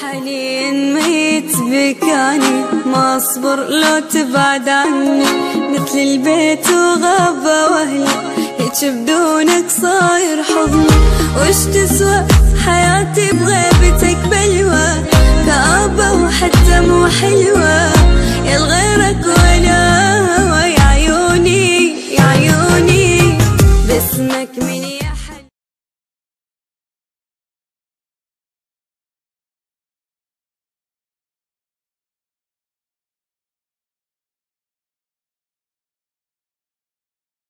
حاليا ميت بكاني، ما اصبر لو تبعد عني، مثل البيت وغابة واهلي، هيج بدونك صاير حضني. وش تسوى حياتي بغيبتك بلوى، كآبة وحتى مو حلوة،